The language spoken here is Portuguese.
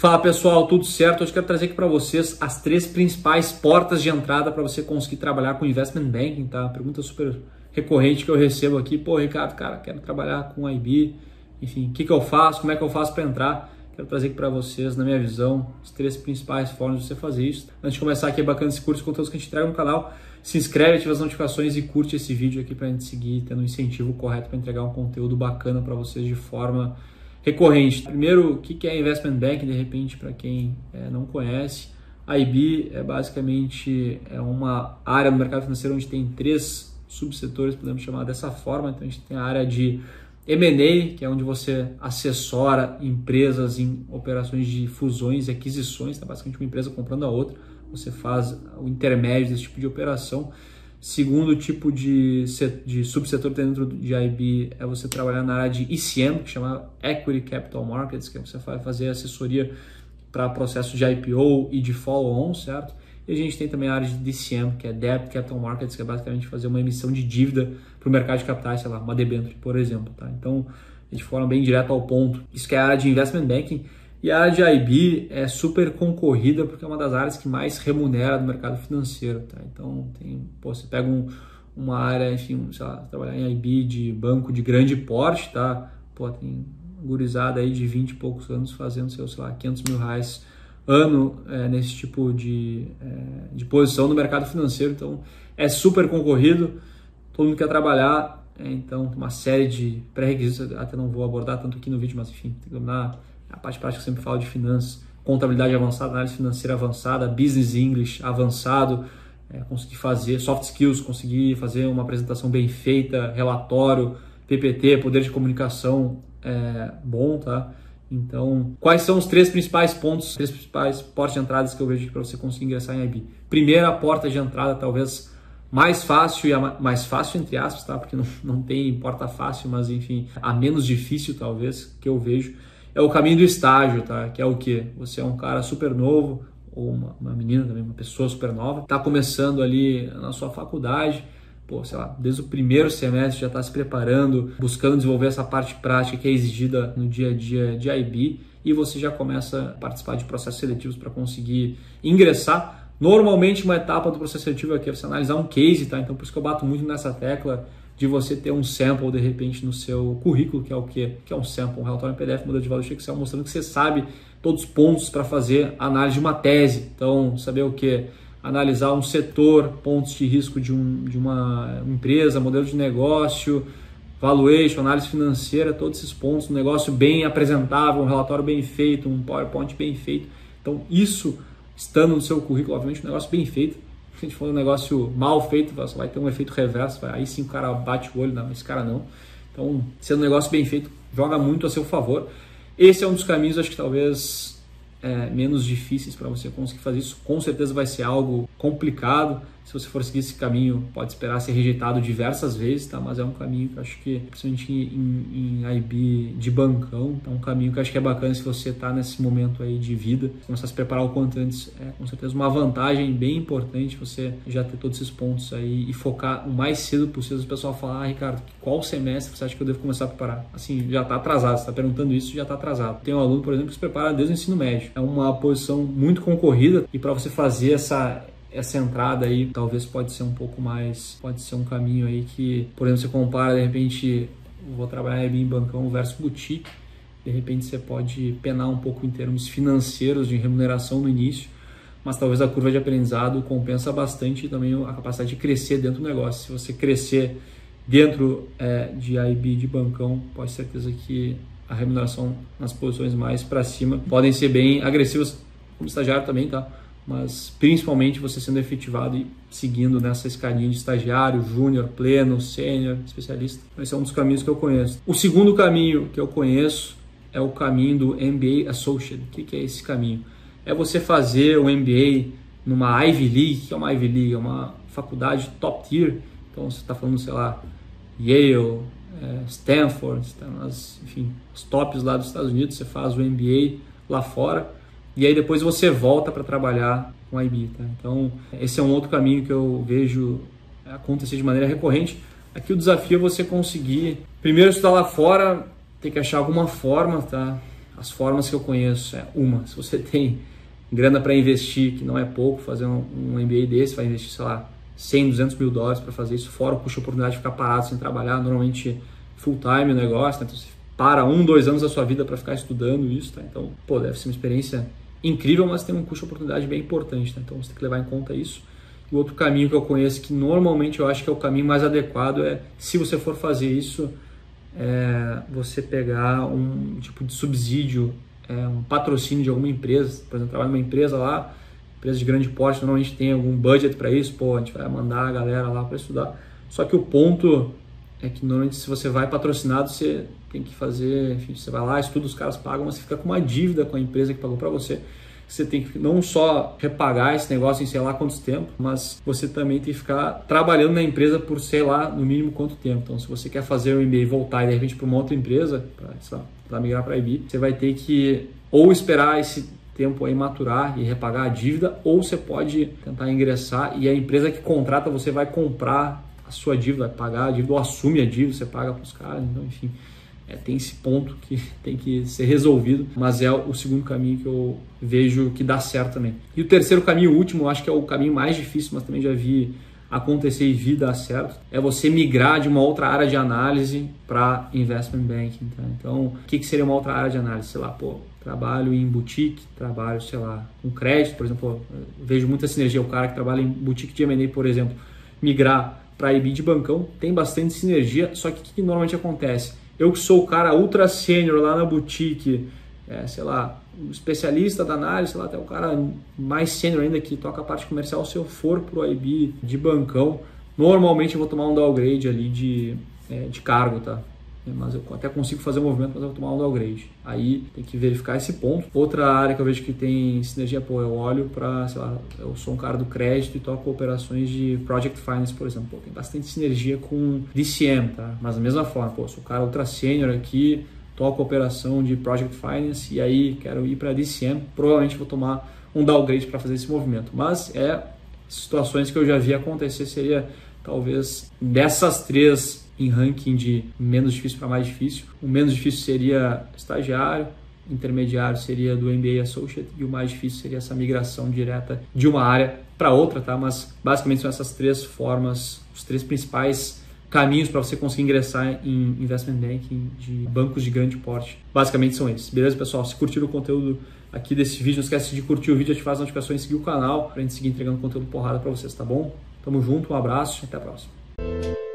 Fala pessoal, tudo certo? Hoje quero trazer aqui para vocês as 3 principais portas de entrada para você conseguir trabalhar com Investment Banking, tá? Pergunta super recorrente que eu recebo aqui. Pô, Ricardo, cara, quero trabalhar com IB, enfim, o que eu faço? Como é que eu faço para entrar? Quero trazer aqui para vocês, na minha visão, as 3 principais formas de você fazer isso. Antes de começar aqui, é bacana esse curso, conteúdos que a gente entrega no canal. Se inscreve, ativa as notificações e curte esse vídeo aqui para a gente seguir tendo um incentivo correto para entregar um conteúdo bacana para vocês de forma recorrente. Primeiro, o que é Investment Banking, de repente, para quem não conhece. A IB é basicamente uma área no mercado financeiro onde tem 3 subsetores, podemos chamar dessa forma. Então, a gente tem a área de M&A, que é onde você assessora empresas em operações de fusões e aquisições, tá? Basicamente uma empresa comprando a outra, você faz o intermédio desse tipo de operação. Segundo tipo de subsetor dentro de IB é você trabalhar na área de ECM, que chama Equity Capital Markets, que você vai fazer assessoria para processos de IPO e de follow-on, certo? E a gente tem também a área de DCM, que é Debt Capital Markets, que é basicamente fazer uma emissão de dívida para o mercado de capitais, sei lá, uma debênture, por exemplo, tá? Então, de forma bem direta ao ponto, isso que é a área de Investment Banking. E a área de IB é super concorrida porque é uma das áreas que mais remunera no mercado financeiro, tá? Então, você pega uma área, enfim, sei lá, trabalhar em IB de banco de grande porte, tá? Pô, tem gurizada aí de 20 e poucos anos fazendo seus, sei lá, 500 mil reais ano nesse tipo de posição no mercado financeiro. Então, é super concorrido, todo mundo quer trabalhar, então, uma série de pré-requisitos, até não vou abordar tanto aqui no vídeo, mas enfim, tem que dominar a parte prática que eu sempre falo de finanças, contabilidade avançada, análise financeira avançada, business English avançado, conseguir fazer soft skills, conseguir fazer uma apresentação bem feita, relatório, PPT, poder de comunicação bom, tá? Então, quais são os 3 principais pontos, 3 principais portas de entradas que eu vejo para você conseguir ingressar em IB? Primeira porta de entrada, talvez mais fácil, e mais fácil entre aspas, tá? Porque não tem porta fácil, mas enfim, a menos difícil talvez que eu vejo, é o caminho do estágio, tá? Que é o quê? Você é um cara super novo, ou uma menina também, uma pessoa super nova, tá começando ali na sua faculdade, pô, sei lá, desde o primeiro semestre já está se preparando, buscando desenvolver essa parte prática que é exigida no dia a dia de IB, e você já começa a participar de processos seletivos para conseguir ingressar. Normalmente uma etapa do processo seletivo é que você analisar um case, tá? Então por isso que eu bato muito nessa tecla de você ter um sample de repente no seu currículo, que é o quê? Que é um sample, um relatório em PDF, modelo de valor de Excel, mostrando que você sabe todos os pontos para fazer a análise de uma tese. Então, saber o quê? Analisar um setor, pontos de risco de uma empresa, modelo de negócio, valuation, análise financeira, todos esses pontos, um negócio bem apresentável, um relatório bem feito, um PowerPoint bem feito. Então, isso estando no seu currículo, obviamente, um negócio bem feito. Se a gente for um negócio mal feito, você vai ter um efeito reverso, aí sim o cara bate o olho, não, esse cara não. Então, sendo um negócio bem feito, joga muito a seu favor. Esse é um dos caminhos, acho que talvez menos difíceis para você conseguir fazer isso. Com certeza vai ser algo complicado. Se você for seguir esse caminho, pode esperar ser rejeitado diversas vezes, tá? Mas é um caminho que eu acho que, principalmente em IB de bancão, é um caminho que eu acho que é bacana se você está nesse momento aí de vida. Começar a se preparar o quanto antes é com certeza uma vantagem bem importante você já ter todos esses pontos aí e focar o mais cedo possível. O pessoal fala, Ricardo, qual semestre você acha que eu devo começar a preparar? Assim, já está atrasado, você está perguntando isso, já está atrasado. Tem um aluno, por exemplo, que se prepara desde o ensino médio. É uma posição muito concorrida e para você fazer essa entrada aí, talvez pode ser um pouco mais, pode ser um caminho aí que, por exemplo, você compara, de repente, vou trabalhar em bancão versus boutique, de repente você pode penar um pouco em termos financeiros de remuneração no início, mas talvez a curva de aprendizado compensa bastante também a capacidade de crescer dentro do negócio. Se você crescer dentro de IB de bancão, pode ter certeza que a remuneração nas posições mais para cima podem ser bem agressivas, como estagiário também, tá? Mas principalmente você sendo efetivado e seguindo nessa escadinha de estagiário, júnior, pleno, sênior, especialista. Esse é um dos caminhos que eu conheço. O segundo caminho que eu conheço é o caminho do MBA Associate. O que é esse caminho? É você fazer o MBA numa Ivy League. O que é uma Ivy League? É uma faculdade top tier. Então você está falando, sei lá, Yale, Stanford, enfim, os tops lá dos Estados Unidos. Você faz o MBA lá fora. E aí depois você volta para trabalhar com a IB, tá? Então, esse é um outro caminho que eu vejo acontecer de maneira recorrente. Aqui o desafio é você conseguir, primeiro estudar lá fora, ter que achar alguma forma, tá? As formas que eu conheço se você tem grana para investir, que não é pouco, fazer um MBA desse, vai investir, sei lá, 100, 200 mil dólares para fazer isso, fora o custo de oportunidade de ficar parado sem trabalhar, normalmente full time o negócio, né? Então você para 1, 2 anos da sua vida para ficar estudando isso, tá? Então, pô, deve ser uma experiência incrível, mas tem um custo de oportunidade bem importante, tá? Então você tem que levar em conta isso. E o outro caminho que eu conheço, que normalmente eu acho que é o caminho mais adequado, se você for fazer isso, você pegar um tipo de subsídio, um patrocínio de alguma empresa. Por exemplo, trabalha numa empresa lá, empresa de grande porte, normalmente tem algum budget para isso, pô, a gente vai mandar a galera lá para estudar. Só que o ponto é que normalmente se você vai patrocinado, você tem que fazer, enfim, você vai lá, estuda, os caras pagam, mas você fica com uma dívida com a empresa que pagou para você. Você tem que não só repagar esse negócio em sei lá quantos tempo, mas você também tem que ficar trabalhando na empresa por sei lá, no mínimo quanto tempo. Então, se você quer fazer o MBA e voltar e de repente para uma outra empresa, para migrar para a IB, você vai ter que ou esperar esse tempo aí maturar e repagar a dívida, ou você pode tentar ingressar e a empresa que contrata você vai comprar a sua dívida, vai pagar a dívida ou assume a dívida, você paga para os caras. Então, enfim, tem esse ponto que tem que ser resolvido, mas é o segundo caminho que eu vejo que dá certo também. E o terceiro caminho, o último, eu acho que é o caminho mais difícil, mas também já vi acontecer e vi dar certo, é você migrar de uma outra área de análise para investment banking. Tá? Então, o que seria uma outra área de análise? Sei lá, pô, trabalho em boutique, trabalho, sei lá, com crédito, por exemplo, eu vejo muita sinergia. O cara que trabalha em boutique de M&A, por exemplo, migrar para IB de bancão, tem bastante sinergia, só que o que normalmente acontece? Eu que sou o cara ultra sênior lá na boutique, sei lá, um especialista da análise, sei lá, até o cara mais sênior ainda que toca a parte comercial, se eu for pro IB de bancão, normalmente eu vou tomar um downgrade ali de cargo, tá? Mas eu até consigo fazer o movimento, mas eu vou tomar um downgrade. Aí tem que verificar esse ponto. Outra área que eu vejo que tem sinergia, pô, eu olho para, sei lá, eu sou um cara do crédito e toco operações de Project Finance, por exemplo. Pô, tem bastante sinergia com DCM, tá? Mas da mesma forma, pô, sou um cara ultra sênior aqui, toco operação de Project Finance e aí quero ir para DCM, provavelmente vou tomar um downgrade para fazer esse movimento. Mas situações que eu já vi acontecer, seria talvez dessas três em ranking de menos difícil para mais difícil. O menos difícil seria estagiário, intermediário seria do MBA Associate e o mais difícil seria essa migração direta de uma área para outra, tá? Mas basicamente são essas três formas, os três principais caminhos para você conseguir ingressar em investment banking de bancos de grande porte. Basicamente são esses. Beleza, pessoal? Se curtiram o conteúdo aqui desse vídeo, não esquece de curtir o vídeo, ativar as notificações e seguir o canal para a gente seguir entregando conteúdo porrada para vocês, tá bom? Tamo junto, um abraço e até a próxima.